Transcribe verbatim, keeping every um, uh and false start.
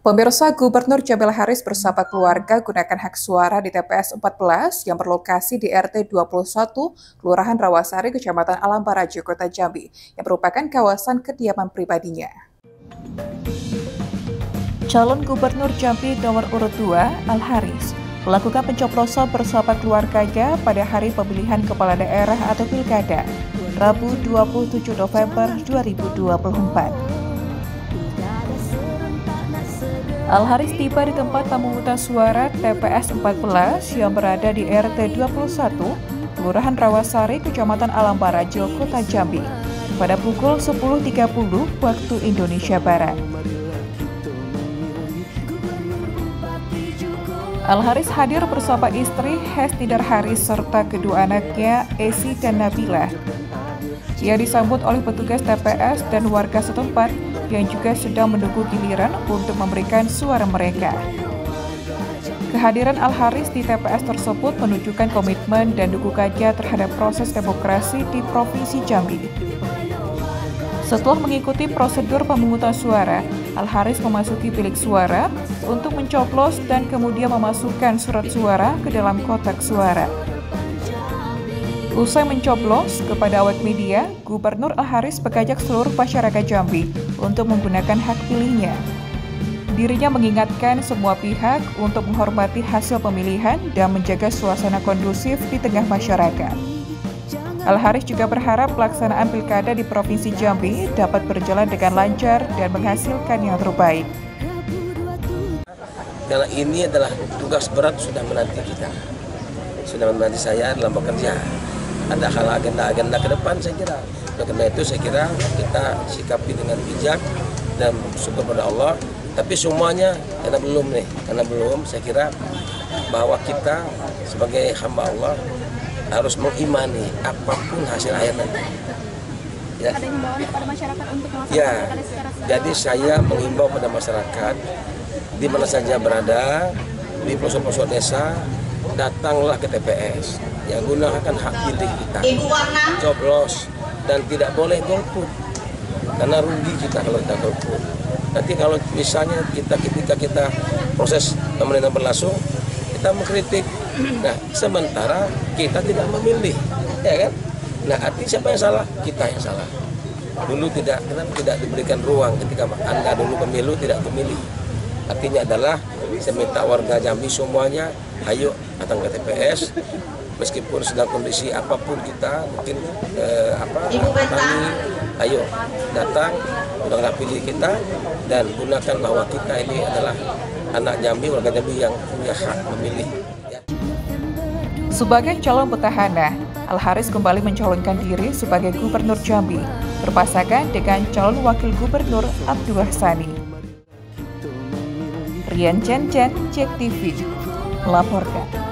Pemirsa, Gubernur Jamil Haris bersama keluarga gunakan hak suara di T P S empat belas yang berlokasi di R T dua puluh satu, Kelurahan Rawasari, Kecamatan Alambarajo, Kota Jambi, yang merupakan kawasan kediaman pribadinya. Calon Gubernur Jambi nomor urut dua, Al Haris, melakukan pencoblosan bersama keluarganya pada hari pemilihan kepala daerah atau pilkada, Rabu dua puluh tujuh November dua ribu dua puluh empat. Al Haris tiba di tempat pemungutan suara T P S empat belas yang berada di R T dua puluh satu, Kelurahan Rawasari, Kecamatan Alambarajo, Kota Jambi, pada pukul sepuluh tiga puluh waktu Indonesia Barat. Al Haris hadir bersama istri Hestidar Haris serta kedua anaknya Esi dan Nabila. Ia disambut oleh petugas T P S dan warga setempat yang juga sedang menunggu giliran untuk memberikan suara mereka. Kehadiran Al Haris di T P S tersebut menunjukkan komitmen dan dukungannya terhadap proses demokrasi di Provinsi Jambi. Setelah mengikuti prosedur pemungutan suara, Al Haris memasuki bilik suara untuk mencoblos dan kemudian memasukkan surat suara ke dalam kotak suara. Usai mencoblos, kepada awak media, Gubernur Al Haris mengajak seluruh masyarakat Jambi untuk menggunakan hak pilihnya. Dirinya mengingatkan semua pihak untuk menghormati hasil pemilihan dan menjaga suasana kondusif di tengah masyarakat. Al Haris juga berharap pelaksanaan pilkada di Provinsi Jambi dapat berjalan dengan lancar dan menghasilkan yang terbaik. Karena ini adalah tugas berat sudah menanti kita, sudah menanti saya dalam bekerja. Ada hal agenda-agenda ke depan saya kira. Nah, karena itu saya kira kita sikapi dengan bijak dan syukur pada Allah. Tapi semuanya karena belum nih, karena belum saya kira bahwa kita sebagai hamba Allah harus mengimani apapun hasil akhir nanti. Ya. Ada himbauan kepada masyarakat untuk melaksanakan ya. pilkada secara secara Jadi saya mengimbau pada masyarakat di mana saja berada, di pelosok-pelosok desa, datanglah ke T P S, yang gunakan hak pilih kita, coblos, dan tidak boleh golput, karena rugi kita kalau kita golput. Nanti kalau misalnya kita ketika kita proses pemerintahan berlangsung, kita mengkritik, nah sementara kita tidak memilih, ya kan? Nah artinya siapa yang salah? Kita yang salah. Dulu tidak, kenapa tidak diberikan ruang ketika Anda dulu pemilu tidak memilih? Artinya adalah saya minta warga Jambi semuanya, ayo datang ke T P S, meskipun sedang kondisi apapun kita, mungkin eh, apa, petani, ayo datang, udah pilih kita dan gunakan bahwa kita ini adalah anak Jambi, warga Jambi yang punya hak memilih. Ya. Sebagai calon petahana, Al Haris kembali mencalonkan diri sebagai Gubernur Jambi, berpasangan dengan calon Wakil Gubernur Abdullah Sani. Rian Chen Chen, Cek T V, melaporkan.